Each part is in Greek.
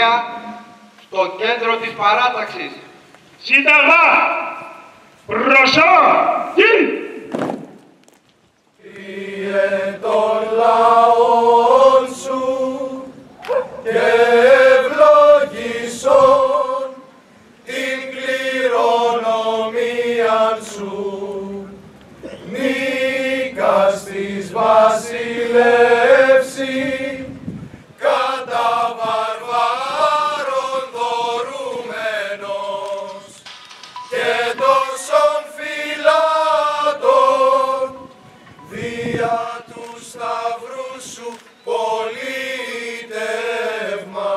Γερμανία στο κέντρο της παράταξης. Σύνταγμα! Προσοχή! Κύριε των λαών σου και ευλογήσον την κληρονομία σου, νίκας της βασιλεύση κατά βαρβάρων δωρούμενος και τόσων φυλάτων δια του σταυρού σου πολίτευμα.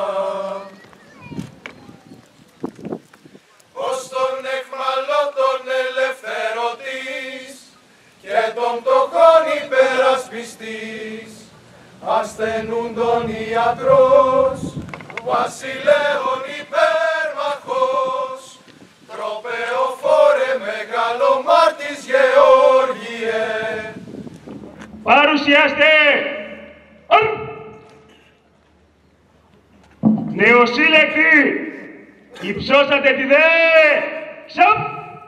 Ως τον εχμαλώτων ελευθερωτής και τον πτωχών υπερασπιστής, ασθενούντων ιατρός, βασιλέων υπέρμαχος, τροπεοφόρε μεγαλομάρτης Γεώργιε. Παρουσιάστε! Νεοσύλλεκτοι! Υψώσατε τη δε! Σαπ!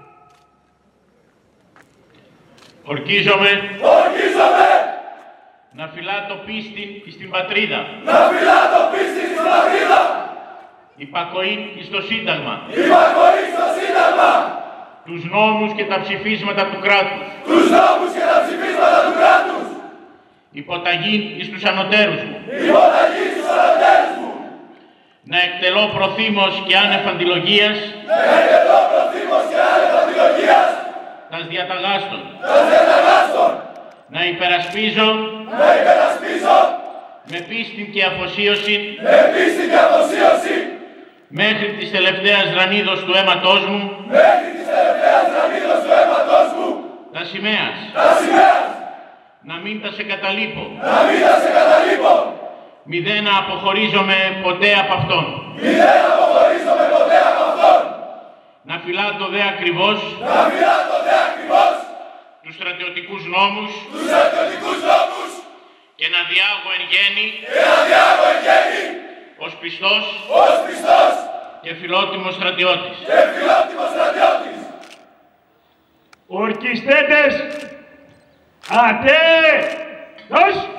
Ορκίζομαι να φυλάτω πίστη στην πατρίδα. Να φυλάτω πίστη στην πατρίδα. Υπακοή στο Σύνταγμα. Υπακοή στο Σύνταγμα. Τους νόμους και τα ψηφίσματα του κράτους. Τους νόμους και τα ψηφίσματα του κράτους. Υποταγή εις τους ανωτέρους μου. Υποταγή στους ανωτέρους μου. Να εκτελώ προθήμως και άνευ αντιλογίας. Να εκτελώ προθήμως και άνευ αντιλογίας. Τας διαταγάστων. Τας διαταγάστων. Να υπερασπίζω. Να υπερασπίζω. Με πίστη και αφοσίωση. Με πίστη και αφοσίωση. Μέχρι της τελευταίας ρανίδος του αίματός μου. Μέχρι της τελευταίας ρανίδος του αίματός μου. Τα σημαίας. Τα σημαίας. Να μην τα σε καταλείπω. Να μην τα σε καταλείπω. Μηδέν να αποχωρίζομαι ποτέ από αυτόν. Μηδέν να αποχωρίζομαι ποτέ από αυτόν. Να φυλάτω δε ακριβώς. Να φυλάτω δε ακριβώς. Τους στρατιωτικούς νόμους. Τους στρατιωτικούς νόμους. Και να διάγω εν γέννη. Και να διάγω εν γέννη. Ως πιστός. Ως πιστός. Και φιλότιμος στρατιώτης. Και φιλότιμος στρατιώτης. Ορκιστέντες! Ατέ! Δώσ'!